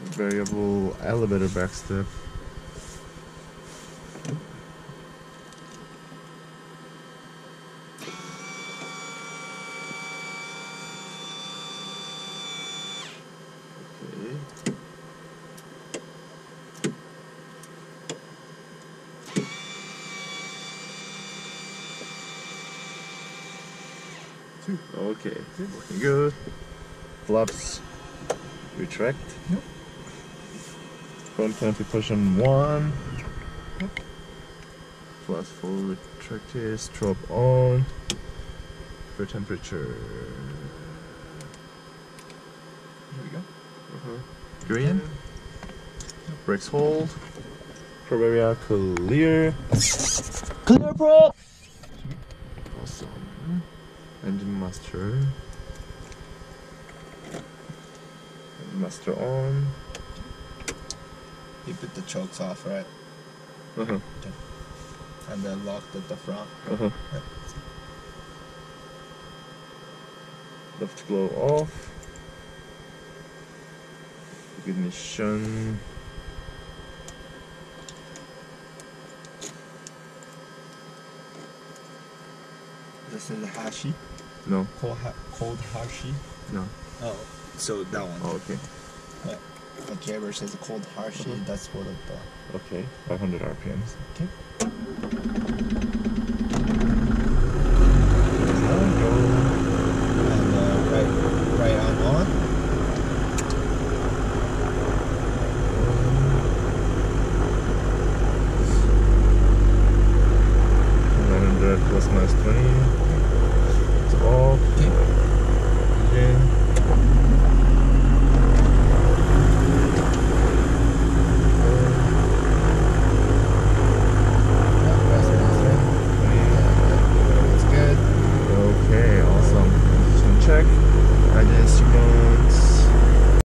Variable elevator backstep. Okay, looking good. Flaps retract. Yep. Front canopy position 1. Yep. Flaps full retracted. Strobe on. For temperature. Here we go. Green. Yep. Brakes hold. Probe area clear. Clear probe! Awesome. Engine master. Master on. You put the chokes off, right? Uh-huh. And then lock the front. Uh-huh. Yep. Left glow off. Ignition. This is Hashi. No. Cold Hashi. No. Oh, so that one. Oh, okay. Yeah. The Jaber says cold Hashi. That's what it. Okay. 500 RPMs. Okay.